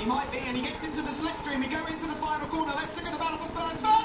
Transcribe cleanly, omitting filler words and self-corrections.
He might be, and he gets into the slipstream. We go into the final corner. Let's look at the battle for first.